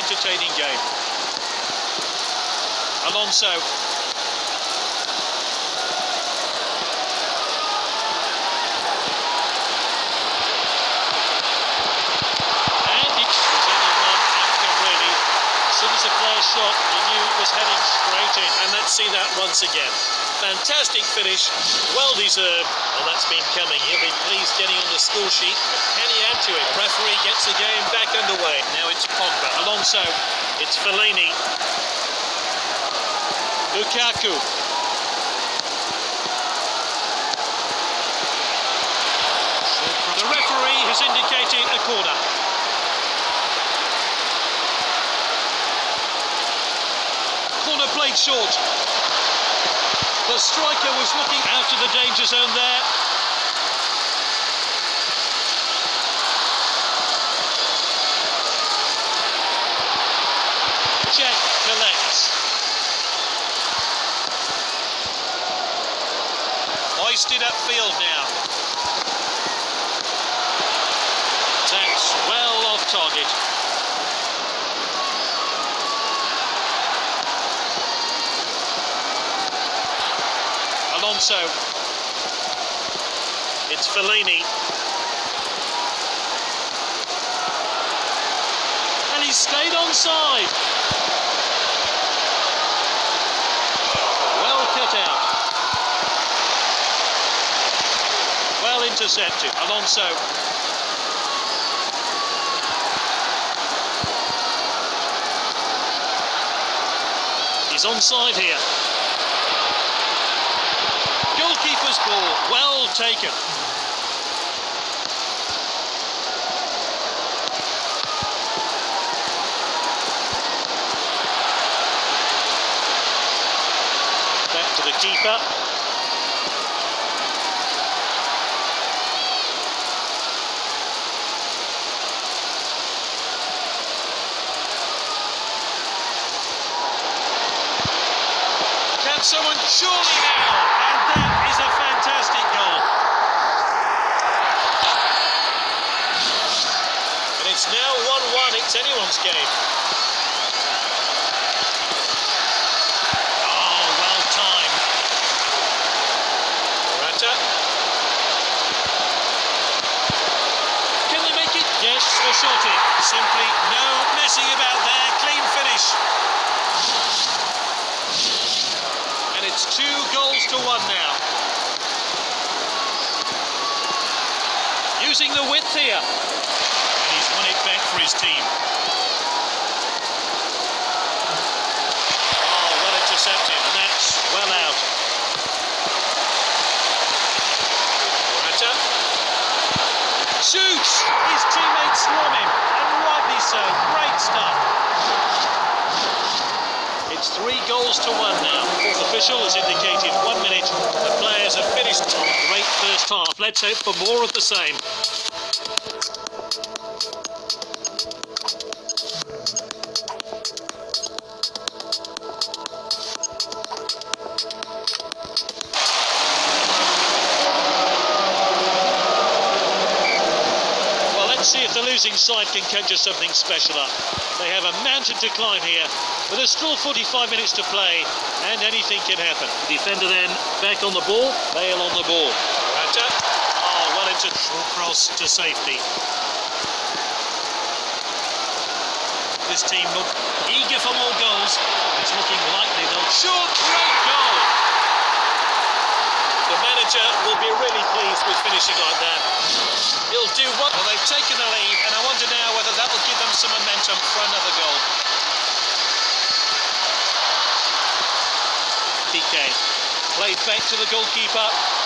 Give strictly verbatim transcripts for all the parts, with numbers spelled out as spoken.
entertaining game. Alonso. And it's only one actor really. As soon as the player shot, he knew it was heading straight in. And let's see that once again. Fantastic finish, well deserved. Well, that's been coming. He'll be pleased getting on the score sheet. Can he add to it? The referee gets the game back underway. Now it's Pogba. Alonso. It's Fellaini. Lukaku. The referee has indicated a corner. Corner played short. The striker was looking out of the danger zone there. Cech collects. Hoisted upfield now. That's well off target. Alonso. It's Fellaini. And he stayed onside. Well cut out. Well intercepted. Alonso. He's onside here. Goalkeeper's ball, well taken. Back to the keeper. Can someone surely now? And that is a fantastic goal. And it's now one one, it's anyone's game. Oh, well timed. Morata. Can they make it? Yes, the shot in. Simply no messing about there. Clean finish. And it's two goals to one now. Using the width here. And he's won it back for his team. Oh, well intercepted, and that's well out. Morata. Shoots! His teammates swarm him, and rightly so. Great stuff. It's three goals to one now. Fourth official has indicated one minute. The players have finished. Great first half. Let's hope for more of the same. Well, let's see if the losing side can conjure something special up. They have a mountain to climb here, but there's still forty-five minutes to play, and anything can happen. Defender then back on the ball, Bale on the ball. Morata. Oh, well into short cross to safety. This team look eager for more goals. It's looking likely they'll shoot. Great goal! The manager will be really pleased with finishing like that. He'll do what? Well, they've taken the lead, and I wonder now whether that will give them some momentum for another goal. P K played back to the goalkeeper.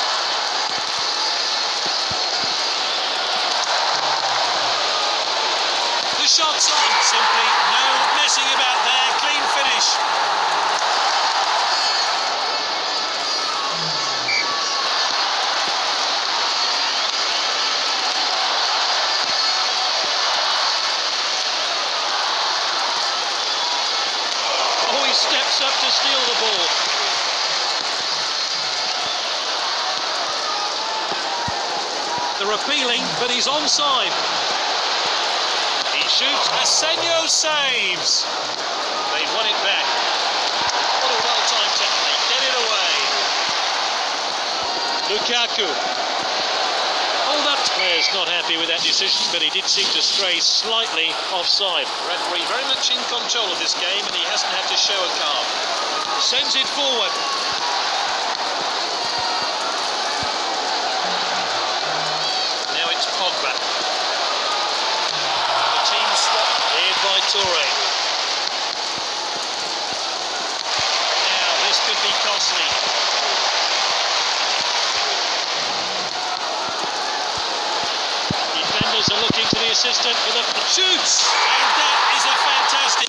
The shot's on. Simply no messing about there. Clean finish. Steps up to steal the ball. They're appealing, but he's onside. He shoots. Asenio saves. Wolves. They've won it back. What a well-timed tackle. They get it away. Lukaku. Hold up. Player's not happy with that decision, but he did seem to stray slightly offside. Referee very much in control of this game, and he hasn't had to show a card. Sends it forward. Now it's Pogba. The team swap cleared by Toure. Now this could be costly. Defenders are looking to the assistant for the shoots, and that is a fantastic.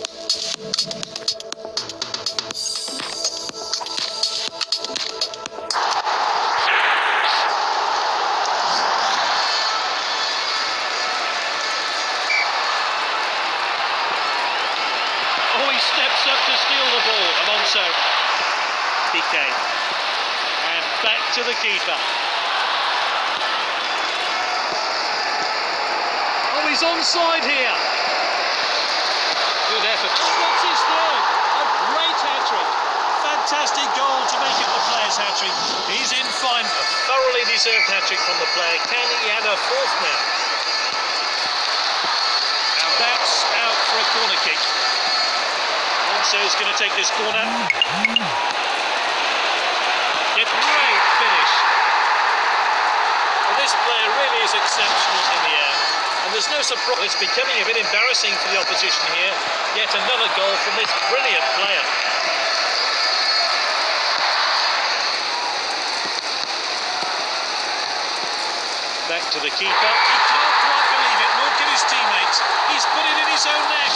Oh, he steps up to steal the ball. Alonso. P K. And back to the keeper. Oh, he's onside here. Good effort. What's his third? A great hat-trick. Fantastic goal to make it the player's hat-trick. He's in fine. A thoroughly deserved hat-trick from the player. Can he add a fourth now? And that's out for a corner kick. Alonso's going to take this corner. Yet great finish. Well, this player really is exceptional in the air. And there's no surprise, it's becoming a bit embarrassing for the opposition here. Yet another goal from this brilliant player. Back to the keeper. He can't quite believe it, nor can his teammates. He's put it in his own net.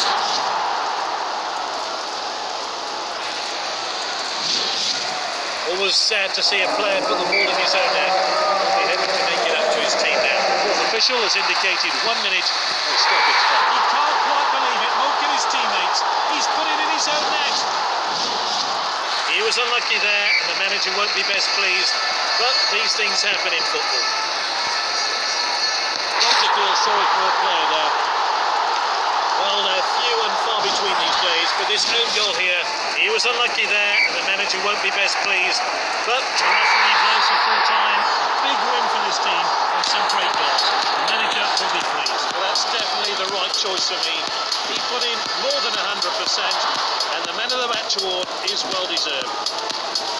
Always sad to see a player put the ball in his own net. He'll be hoping to make it up to his team now. Fourth official has indicated one minute of stoppage time. He can't quite believe it, nor can his teammates. He's put it in his own net. He was unlucky there, and the manager won't be best pleased, but these things happen in football. Not to feel sorry for a player there. Well, they're few and far between these days, but this own goal here, he was unlucky there, and the manager won't be best pleased, but the referee blows for full time. Big win for this team, and some great goals. The manager will be pleased. Well, that's definitely the right choice for me. He put in more than one hundred percent, and the Man of the Match award is well deserved.